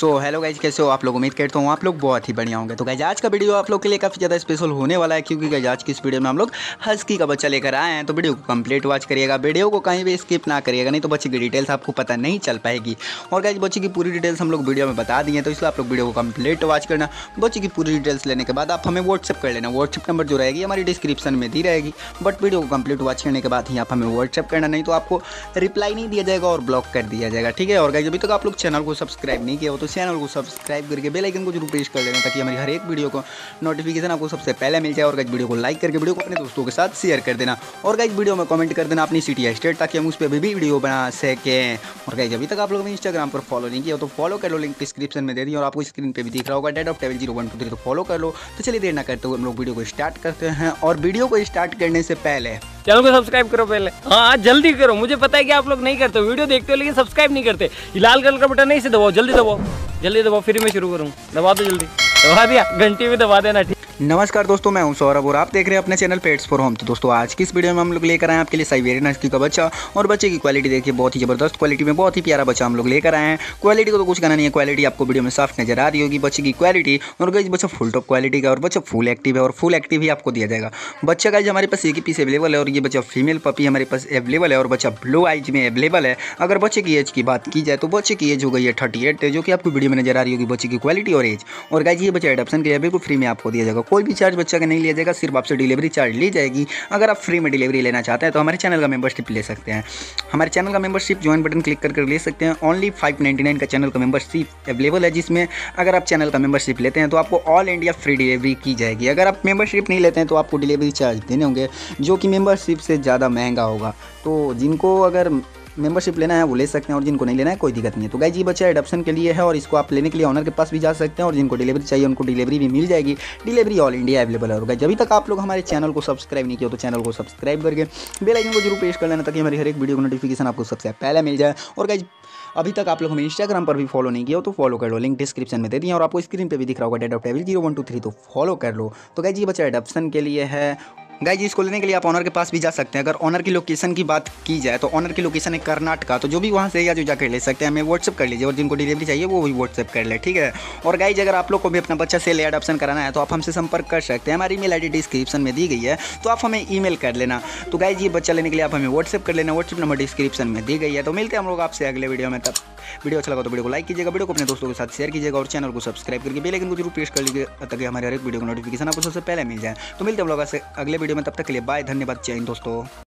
So hello guys, कैसे हो आप लोग। उम्मीद करता हूँ आप लोग बहुत ही बढ़िया होंगे। तो गाइज आज का वीडियो आप लोग के लिए काफ़ी ज़्यादा स्पेशल होने वाला है, क्योंकि गाइज आज की इस वीडियो में हम लोग हस्की का बच्चा लेकर आए हैं। तो वीडियो को कंप्लीट वॉच करिएगा, वीडियो को कहीं भी स्किप ना करिएगा, नहीं तो बच्चे की डिटेल्स आपको पता नहीं चल पाएगी। और गाइज बच्चे की पूरी डिटेल्स हम लोग वीडियो में बता दिए, तो इसलिए आप लोग वीडियो को कंप्लीट वॉच करना। बच्चे की पूरी डिटेल्स लेने के बाद आप हमें व्हाट्सएप कर लेना। व्हाट्सएप नंबर जो रहेगी हमारी डिस्क्रिप्शन में दी रहेगी, बट वीडियो को कंप्लीट वॉच करने के बाद ही आप हमें व्हाट्सएप करना, नहीं तो आपको रिप्लाई नहीं दिया जाएगा और ब्लॉक कर दिया जाएगा, ठीक है। और गाइज अभी तक आप लोग चैनल को सब्सक्राइब नहीं किया हो तो चैनल को सब्सक्राइब करके बेल आइकन को जरूर प्रेस कर लेना, ताकि हमारी हर एक वीडियो को नोटिफिकेशन आपको सबसे पहले मिल जाए। और गाइज वीडियो को लाइक करके वीडियो को अपने दोस्तों के साथ शेयर कर देना। और गाइज वीडियो में कमेंट कर देना अपनी सिटी या स्टेट, ताकि हम उस पर भी वीडियो बना सकें। और गाइज अभी तक आप लोगों ने इंस्टाग्राम पर फॉलो नहीं किया तो फॉलो कर लो, लिंक डिस्क्रिप्शन में दे दी और आपको स्क्रीन पे भी दिख रहा होगा डेट ऑफ टेबल 0123, तो फॉलो कर लो। तो चलिए देर ना करते हुए हम लोग वीडियो को स्टार्ट करते हैं। और वीडियो को स्टार्ट करने से पहले चैनल को सब्सक्राइब करो पहले। हाँ जल्दी करो, मुझे पता है कि आप लोग नहीं करते, वीडियो देखते हो लेकिन सब्सक्राइब नहीं करते। ये लाल कलर का बटन नहीं, इसे दबाओ, जल्दी दबाओ, जल्दी दबाओ, फिर मैं शुरू करूँ। दबा दो जल्दी, दबा दिया, घंटी भी दबा देना, ठीक। नमस्कार दोस्तों, मैं हूं सौरभ और आप देख रहे हैं अपने चैनल पेट्स फॉर होम। तो दोस्तों आज की इस वीडियो में हम लोग लेकर आए हैं आपके लिए साइबेरियन हस्की का बच्चा। और बच्चे की क्वालिटी देखिए, बहुत ही ज़बरदस्त क्वालिटी में बहुत ही प्यारा बच्चा हम लोग लेकर आए हैं। क्वालिटी को तो कुछ कहना नहीं है, क्वालिटी आपको वीडियो में साफ नजर आ रही होगी बच्चे की क्वालिटी। और गाइस बच्चा फुल टॉप क्वालिटी का और बच्चा फुल एक्टिव है, और फुल एक्टिव ही आपको दिया जाएगा। बच्चा गाइस हमारे पास एक ही पीस अवेलेबल है, और ये बच्चा फीमेल पपी हमारे पास अवेलेबल है, और बच्चा ब्लू आइज में अवेलेबल है। अगर बच्चे की एज की बात की जाए तो बच्चे की एज हो गई है 38, जो कि आपको वीडियो में नजर आ रही होगी बच्चे की क्वालिटी और एज। और गाइस ये बच्चा एडॉप्शन के लिए बिल्कुल फ्री में आपको दिया जाएगा, कोई भी चार्ज बच्चा का नहीं लिया जाएगा, सिर्फ आपसे डिलीवरी चार्ज ली जाएगी। अगर आप फ्री में डिलीवरी लेना चाहते हैं तो हमारे चैनल का मेंबरशिप ले सकते हैं। हमारे चैनल का मेंबरशिप ज्वाइन बटन क्लिक करके ले सकते हैं। ओनली 599 का चैनल का मेंबरशिप अवेलेबल है, जिसमें अगर आप चैनल का मेंबरशिप लेते हैं तो आपको ऑल इंडिया फ्री डिलीवरी की जाएगी। अगर आप मेंबरशिप नहीं लेते हैं तो आपको डिलीवरी चार्ज देने होंगे, जो कि मेंबरशिप से ज़्यादा महंगा होगा। तो जिनको अगर मेंबरशिप लेना है वो ले सकते हैं, और जिनको नहीं लेना है कोई दिक्कत नहीं है। तो गाइस ये बच्चा एडॉप्शन के लिए है, और इसको आप लेने के लिए ऑनर के पास भी जा सकते हैं, और जिनको डिलीवरी चाहिए उनको डिलीवरी भी मिल जाएगी। डिलीवरी ऑल इंडिया अवेलेबल है। और गाइस अभी तक आप लोग हमारे चैनल को सब्सक्राइब नहीं किया तो चैनल को सब्सक्राइब करके बेल आइकन को जरूर प्रेस कर लेना, ताकि हमारी हर एक वीडियो को नोटिफिकेशन आपको सबसे पहले मिल जाए। और गाइस अभी तक आप लोग हमें इंस्टाग्राम पर भी फॉलो नहीं किया हो तो फॉलो कर लो, लिंक डिस्क्रिप्शन में दे दिए, और आपको स्क्रीन पे भी दिख रहा होगा डेट ऑफ टेबल 0123, तो फॉलो कर लो। तो गाइस ये बच्चा एडॉप्शन के लिए है। गाइस इसको लेने के लिए आप ऑनर के पास भी जा सकते हैं। अगर ऑनर की लोकेशन की बात की जाए तो ऑनर की लोकेशन है कर्नाटका, तो जो भी वहाँ से या जो जाकर ले सकते हैं, हमें व्हाट्सएप कर लीजिए, और जिनको डिलीवरी चाहिए वो भी व्हाट्सएप कर ले, ठीक है। और गाइस अगर आप लोग को भी अपना बच्चा सेल या एडॉप्शन कराना है तो आप हमसे संपर्क कर सकते हैं। हमारी ईमेल आईडी डिस्क्रिप्शन में दी गई है, तो आप हमें ईमेल कर लेना। तो गाइस ये बच्चा लेने के लिए आप हमें व्हाट्सएप कर लेना, व्हाट्सएप नंबर डिस्क्रिप्शन में दी गई है। तो मिलते हैं हम लोग आपसे अगले वीडियो में। तब वीडियो अच्छा लगा तो वीडियो को लाइक कीजिएगा, वीडियो को अपने दोस्तों के साथ शेयर कीजिएगा, और चैनल को सब्सक्राइब करके बेल आइकन को जरूर प्रेस कर लीजिए, ताकि हमारे हर एक वीडियो को नोटिफिकेशन आपको सबसे पहले मिल जाए। तो मिलते हैं हम लोग अगले वीडियो में, तब तक के लिए बाय, धन्यवाद, जय हिंद दोस्तों।